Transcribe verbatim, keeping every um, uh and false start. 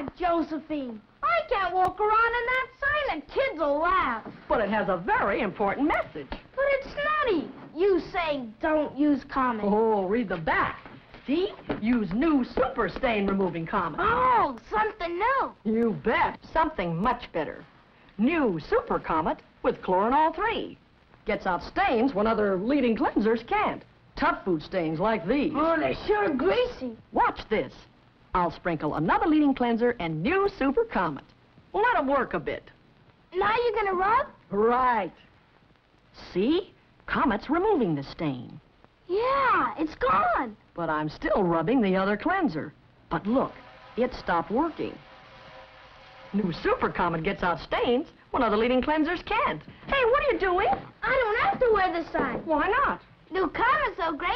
God, Josephine! I can't walk around in that sign and kids will laugh. But it has a very important message. But it's nutty. You saying don't use Comet. Oh, read the back. See? Use new super stain removing Comet. Oh, something new. You bet. Something much better. New Super Comet with chlorinol three. Gets out stains when other leading cleansers can't. Tough food stains like these. Oh, they're sure greasy. Watch this. I'll sprinkle another leading cleanser and new Super Comet. Let them work a bit. Now you're gonna rub? Right. See? Comet's removing the stain. Yeah, it's gone. But I'm still rubbing the other cleanser. But look, it stopped working. New Super Comet gets out stains when other leading cleansers can't. Hey, what are you doing? I don't have to wear the sign. Why not? New Comet's so great,